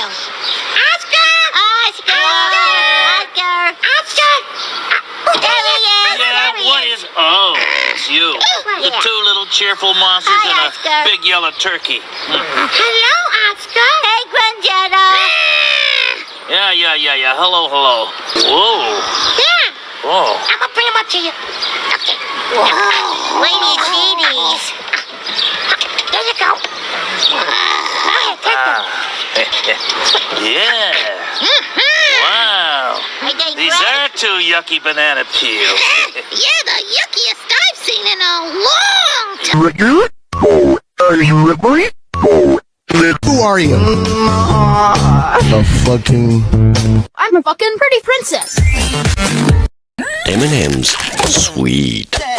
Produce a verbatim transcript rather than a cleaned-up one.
you. Oscar! Oscar! Oscar! Oscar! Oscar! There he is! Yeah, what is... Oh, it's you. The two little cheerful monsters Hi, and a Oscar. big yellow turkey. Hello, Oscar. Hey, Granddaddy. Yeah, yeah, yeah, yeah. Hello, hello. Whoa. Yeah. Whoa. I'm gonna bring him up to you. Okay. Whoa. Lady Cheaties. There you go. Ahead, take them. Yeah. Wow. Are they These great? are two yucky banana peels. Yeah, the yuckiest I've seen in a long time. Ricky? Oh, are you Ricky? Oh, who are you? A fucking... I'm a fucking pretty princess. M and M's. Sweet.